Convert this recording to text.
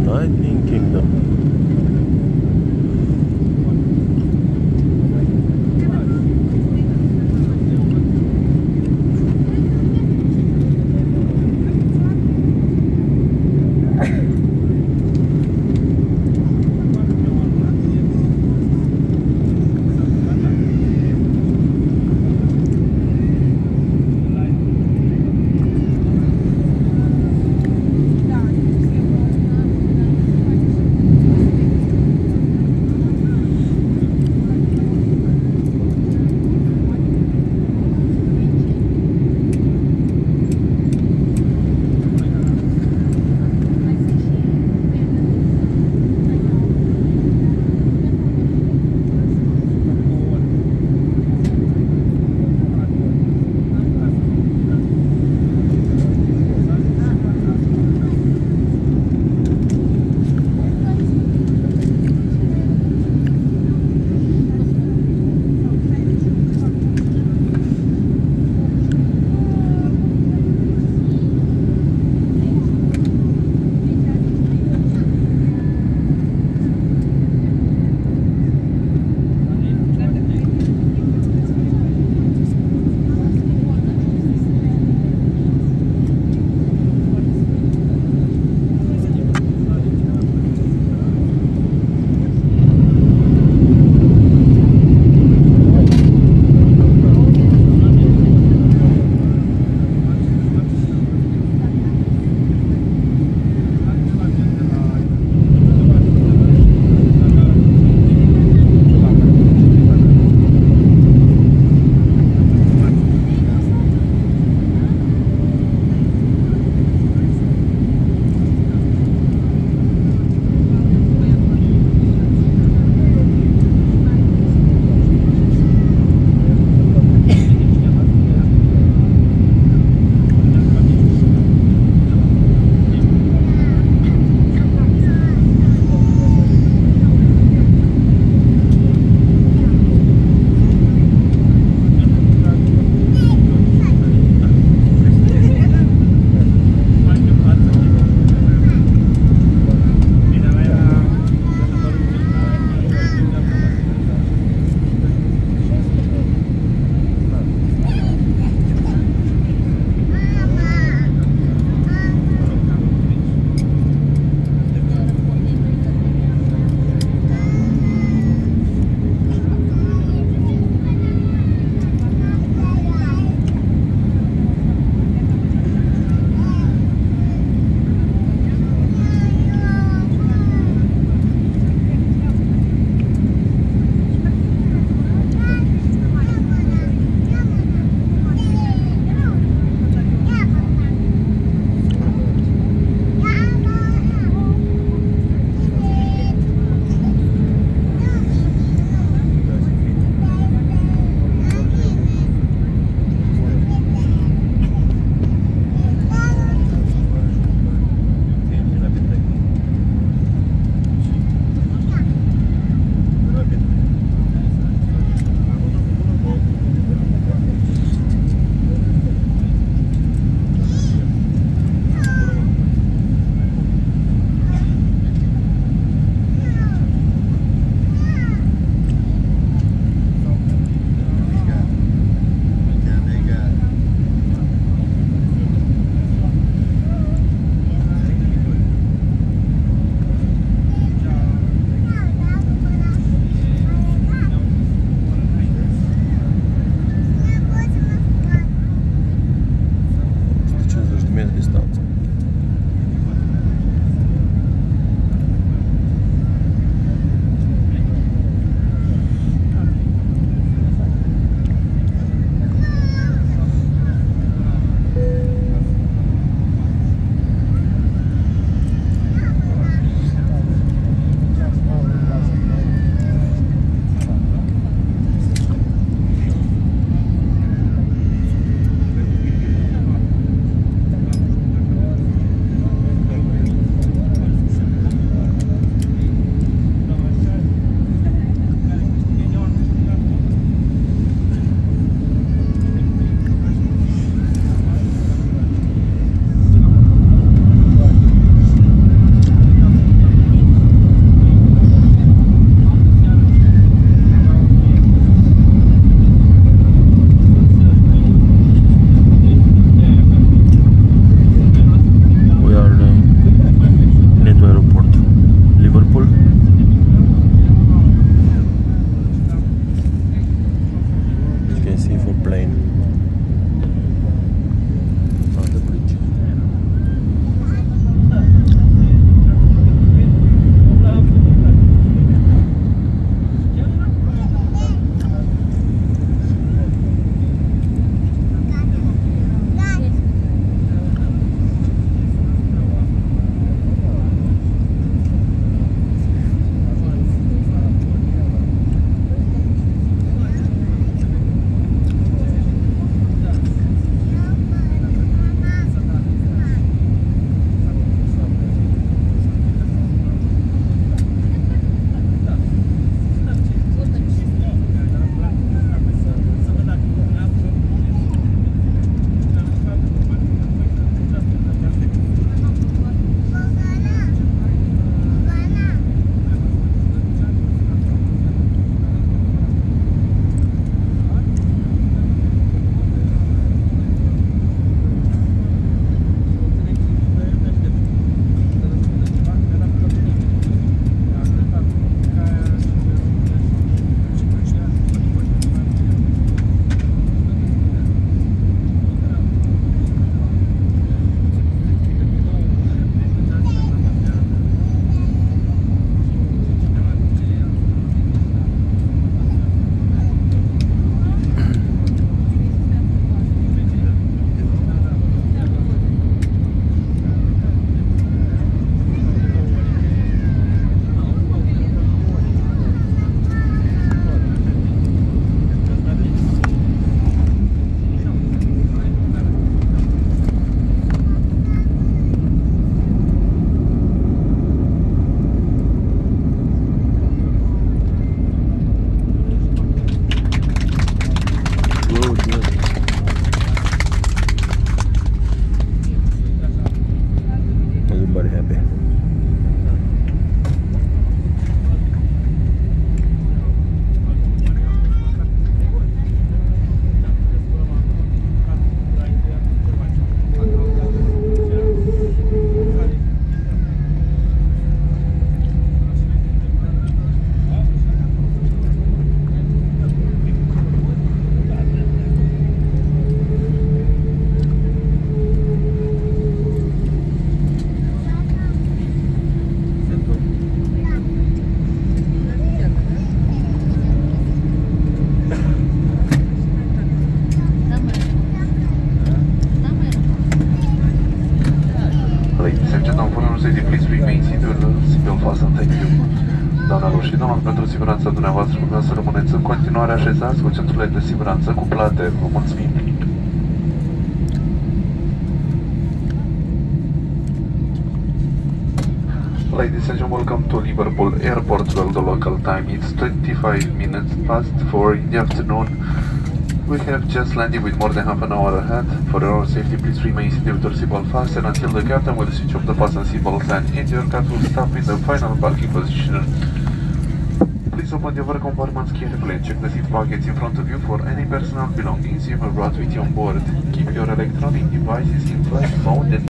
Lightning Kingdom. seatbelt fastened. Thank you. Doamnelor și domnilor, pentru siguranța dumneavoastră, vreau să rămâneți în continuare așezați cu centurile de siguranță cuplate. Vă mulțumim. Ladies and gentlemen, welcome to Liverpool Airport. Well, the local time is 25 minutes past 4 in the afternoon. We have just landed with more than half an hour ahead. For your own safety, please remain seated with your seatbelt fastened until the captain will switch off the fasten seatbelts and your car will stop in the final parking position. Please open the other compartments carefully and check the seat pockets in front of you for any personal belongings you have brought with you on board. Keep your electronic devices in flight mode and